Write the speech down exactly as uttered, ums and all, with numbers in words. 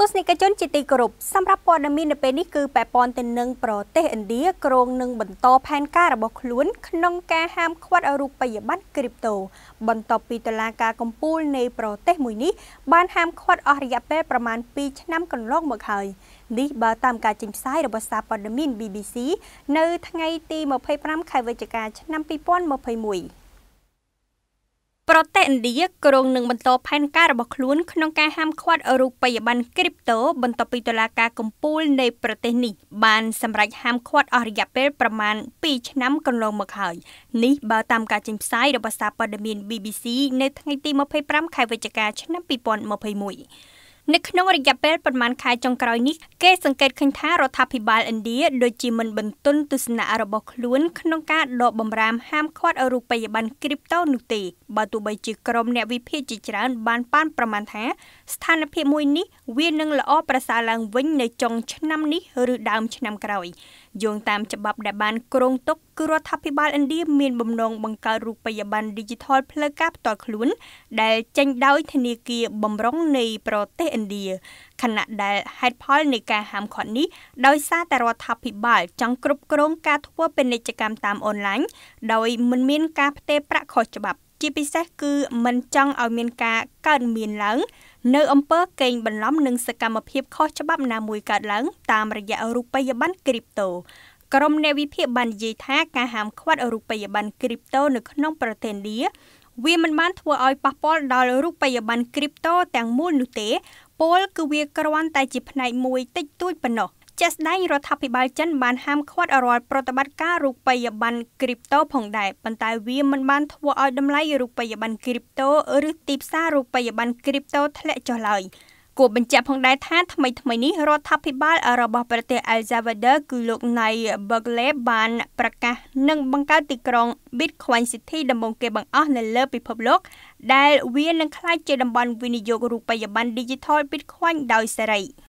ទស្សនិកជនជាទីគោរពសម្រាប់ព័ត៌មាននៅពេលនេះគឺពាក់ព័ន្ធទៅនឹងប្រទេសឥណ្ឌាគ្រោងនឹងបន្តផែនការរបស់ខ្លួនក្នុងការហាមឃាត់រូបិយប័ណ្ណគ្រីបតូបន្ទាប់ពីតុលាការកំពូលនៃប្រទេសមួយនេះបានហាមឃាត់អស់រយៈពេលប្រមាណពីរឆ្នាំកន្លងមកហើយនេះបើតាមការចេញផ្សាយរបស់សារព័ត៌មាន ប៊ី ប៊ី ស៊ី នៅថ្ងៃទីម្ភៃប្រាំខែវិច្ឆិកាឆ្នាំពីរពាន់ម្ភៃមួយប្រទេសឥណ្ឌាគ្រោងនឹងបន្តផែនការរបស់ខ្លួនក្នុងការហាមឃាត់រូបិយប័ណ្ណគ្រីបតូបន្ទាប់ពីតុលាការកំពូលនៃប្រទេសនេះបានសម្រេចហាមឃាត់អស់រយៈពេលប្រមាណពីរឆ្នាំកន្លងមកហើយនេះបើតាមការចេញផ្សាយរបស់សារព័ត៌មាន ប៊ី ប៊ី ស៊ី នៅថ្ងៃទីម្ភៃប្រាំខែវិច្ឆិកាឆ្នាំពីរពាន់ម្ភៃមួយនៅក្នុងរយៈពេលប្រមាណខែចុងក្រោយនេះគេសង្កេតឃើញថារដ្ឋាភិបាលឥណ្ឌាដូចជាមិនបន្ទន់ទស្សនៈរបស់ខ្លួនក្នុងការដកបំរាមហាមឃាត់រូបិយប័ណ្ណគ្រីបតូនោះទេបើទោះបីជាក្រុមអ្នកវិភាគជាច្រើនបានប៉ាន់ប្រមាណថាស្ថានភាពមួយនេះវានឹងល្អប្រសើរឡើងវិញនៅចុងឆ្នាំនេះឬដើមឆ្នាំក្រោយយោងតាមច្បាប់ដែលបានគ្រោងទុកគឺរដ្ឋាភិបាលឥណ្ឌាមានបំណងបង្កើតរូបិយប័ណ្ណឌីជីថលផ្លូវការផ្ទាល់ខ្លួនដែលចេញដោយធនាគារបម្រុងនៃប្រទេសឥណ្ឌាខណៈដែលហេតុផលនៃការហាមឃាត់នេះដោយសារតែរដ្ឋាភិបាលចង់គ្រប់គ្រងការធ្វើពាណិជ្ជកម្មតាមអនឡាញដោយមិនមានការផ្ទេរប្រាក់ខុសច្បាប់ជាពិសេសគឺមិនចង់ឲ្យមានការកើតមានឡើងនៅអំពើកេងបន្លំនិងសកម្មភាពខុសច្បាប់ណាមួយកើតឡើងតាមរយៈរូបិយប័ណ្ណគ្រីបតូក្រុមអ្នកវិភាគបាននិយាយថាការហាមឃាត់រូបិយប័ណ្ណគ្រីបតូនៅក្នុងប្រទេសឥណ្ឌាវាមិនបានធ្វើឲ្យប៉ះពាល់ដល់រូបិយប័ណ្ណគ្រីបតូទាំងមូលនោះទេពលគឺវាគ្រាន់តែជាផ្នែកមួយតិចតួចប៉ុណ្ណោះជាក់ស្ដែងរដ្ឋាភិបាលចិនបានហាមឃាត់រាល់ប្រតិបត្តិការរូបិយប័ណ្ណគ្រីបតូផងដែរប៉ុន្តែវាមិនបានធ្វើឲ្យតម្លៃរូបិយប័ណ្ណគ្រីបតូឬទីផ្សាររូបិយប័ណ្ណគ្រីបតូធ្លាក់ចុះឡើយគួរបញ្ជាក់ផងដែរថាថ្មីថ្មីនេះរដ្ឋាភិបាលរបស់ប្រទេស El Salvador គឺលោក Nayib Bukele បានប្រកាសនឹងបង្កើតទីក្រុង Bitcoin City ដំបូងគេបង្អស់នៅលើពិភពលោកដែលវានឹងក្លាយជាតំបន់វិនិយោគរូបិយប័ណ្ណ Digital Bitcoin ដោយសេរី